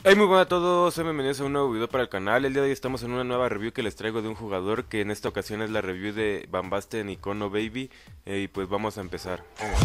Hey, muy buenas a todos, sean bienvenidos a un nuevo video para el canal. El día de hoy estamos en una nueva review que les traigo de un jugador, que en esta ocasión es la review de Van Basten y Kono Baby. Y pues vamos a empezar.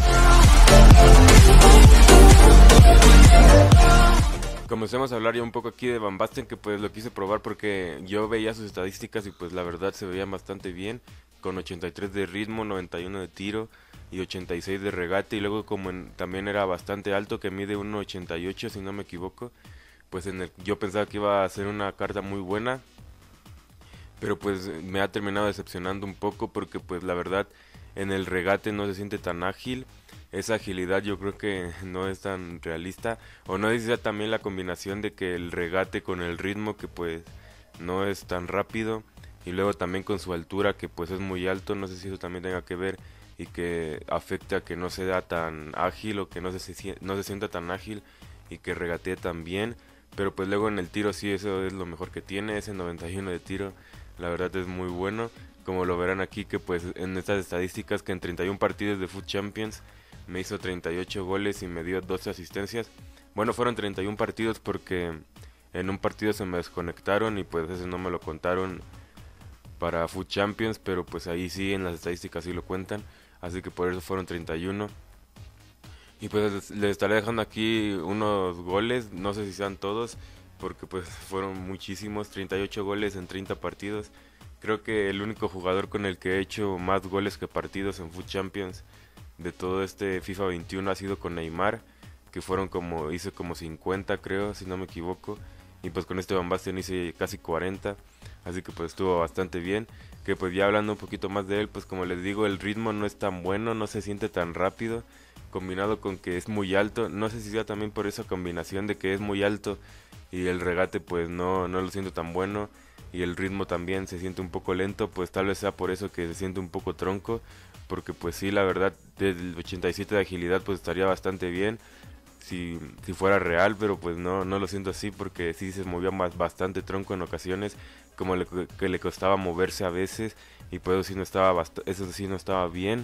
Comencemos a hablar ya un poco aquí de Van Basten, que pues lo quise probar porque yo veía sus estadísticas y pues la verdad se veían bastante bien, con 83 de ritmo, 91 de tiro y 86 de regate, y luego también era bastante alto, que mide 1.88 si no me equivoco, pues yo pensaba que iba a ser una carta muy buena, pero pues me ha terminado decepcionando un poco porque pues la verdad en el regate no se siente tan ágil. Esa agilidad yo creo que no es tan realista, o no sé si sea también la combinación de que el regate con el ritmo, que pues no es tan rápido, y luego también con su altura, que pues es muy alto. No sé si eso también tenga que ver y que afecte a que no sea tan ágil, o que no se sienta tan ágil y que regatee tan bien. Pero pues luego en el tiro sí, eso es lo mejor que tiene, ese 91 de tiro, la verdad es muy bueno. Como lo verán aquí, que pues en estas estadísticas, que en 31 partidos de Foot Champions me hizo 38 goles y me dio 12 asistencias. Bueno, fueron 31 partidos porque en un partido se me desconectaron y pues ese no me lo contaron para Foot Champions, pero pues ahí sí en las estadísticas sí lo cuentan, así que por eso fueron 31. Y pues les estaré dejando aquí unos goles, no sé si sean todos, porque pues fueron muchísimos, 38 goles en 30 partidos. Creo que el único jugador con el que he hecho más goles que partidos en Foot Champions de todo este FIFA 21 ha sido con Neymar, que hice como 50 creo, si no me equivoco. Y pues con este Van Basten hice casi 40, así que pues estuvo bastante bien. Que pues ya hablando un poquito más de él, pues como les digo, el ritmo no es tan bueno, no se siente tan rápido, combinado con que es muy alto. No sé si sea también por esa combinación de que es muy alto y el regate pues no lo siento tan bueno, y el ritmo también se siente un poco lento, pues tal vez sea por eso que se siente un poco tronco, porque pues sí, la verdad, del 87 de agilidad pues estaría bastante bien si fuera real, pero pues no lo siento así, porque sí se movía bastante tronco en ocasiones, que le costaba moverse a veces, y pues eso sí no estaba bien.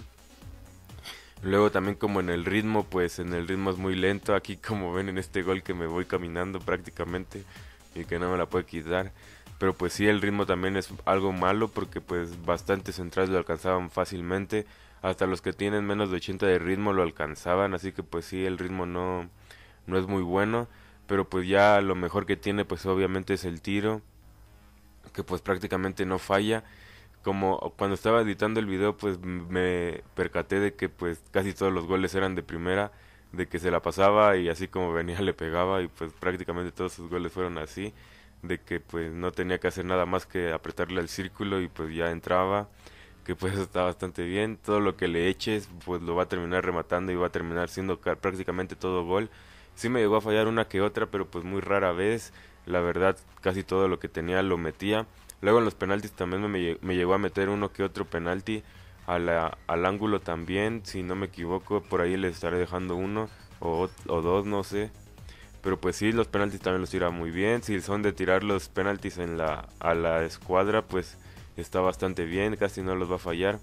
Luego también como en el ritmo, pues en el ritmo es muy lento, aquí como ven en este gol que me voy caminando prácticamente y que no me la puede quitar. Pero pues sí, el ritmo también es algo malo, porque pues bastantes centrales lo alcanzaban fácilmente, hasta los que tienen menos de 80 de ritmo lo alcanzaban, así que pues sí, el ritmo no es muy bueno. Pero pues ya lo mejor que tiene pues obviamente es el tiro, que pues prácticamente no falla. Como cuando estaba editando el video pues me percaté de que pues casi todos los goles eran de primera, de que se la pasaba y así como venía le pegaba, y pues prácticamente todos sus goles fueron así, de que pues no tenía que hacer nada más que apretarle al círculo y pues ya entraba, que pues eso está bastante bien. Todo lo que le eches pues lo va a terminar rematando y va a terminar siendo prácticamente todo gol. Sí me llegó a fallar una que otra, pero pues muy rara vez. La verdad, casi todo lo que tenía lo metía. Luego en los penaltis también me llegó a meter uno que otro penalti al ángulo también, si no me equivoco. Por ahí les estaré dejando uno o dos, no sé. Pero pues sí, los penaltis también los tira muy bien. Si son de tirar los penaltis a la escuadra, pues está bastante bien, casi no los va a fallar.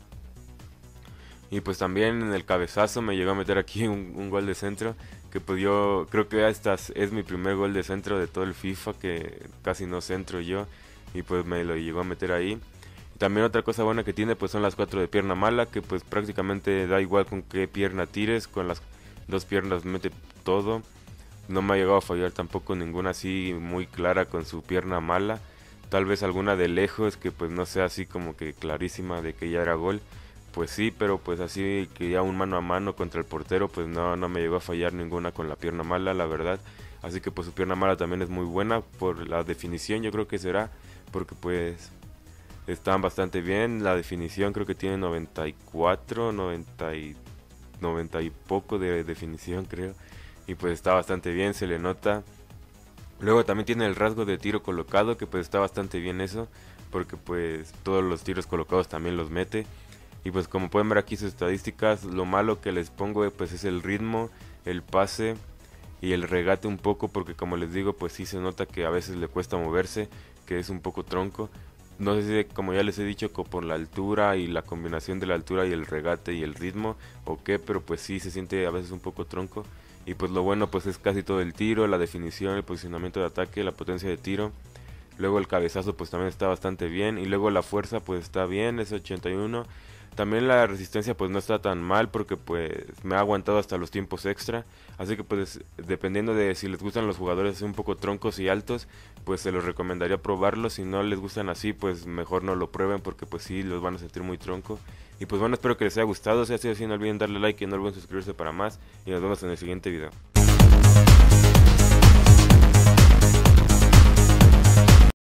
Y pues también en el cabezazo me llegó a meter aquí un gol de centro, que pues yo creo que esta es mi primer gol de centro de todo el FIFA, que casi no centro yo, y pues me lo llegó a meter ahí. También otra cosa buena que tiene pues son las cuatro de pierna mala, que pues prácticamente da igual con qué pierna tires, con las dos piernas mete todo. No me ha llegado a fallar tampoco ninguna así muy clara con su pierna mala. Tal vez alguna de lejos que pues no sea así como que clarísima de que ya era gol. Pues sí, pero pues así que ya un mano a mano contra el portero, pues no me llegó a fallar ninguna con la pierna mala, la verdad. Así que pues su pierna mala también es muy buena por la definición, yo creo que será, porque pues están bastante bien. La definición creo que tiene 94, 90 y poco de definición creo. Y pues está bastante bien, se le nota. Luego también tiene el rasgo de tiro colocado, que pues está bastante bien eso, porque pues todos los tiros colocados también los mete. Y pues como pueden ver aquí sus estadísticas, lo malo que les pongo pues es el ritmo, el pase y el regate un poco, porque como les digo pues sí se nota que a veces le cuesta moverse, que es un poco tronco. No sé si, como ya les he dicho, por la altura y la combinación de la altura y el regate y el ritmo o qué, pero pues sí se siente a veces un poco tronco. Y pues lo bueno pues es casi todo el tiro, la definición, el posicionamiento de ataque, la potencia de tiro. Luego el cabezazo pues también está bastante bien. Y luego la fuerza pues está bien, es 81. También la resistencia pues no está tan mal porque pues me ha aguantado hasta los tiempos extra. Así que pues dependiendo de si les gustan los jugadores un poco troncos y altos, pues se los recomendaría probarlo. Si no les gustan así, pues mejor no lo prueben porque pues sí los van a sentir muy tronco. Y pues bueno, espero que les haya gustado. Si ha sido así, no olviden darle like y no olviden suscribirse para más. Y nos vemos en el siguiente video.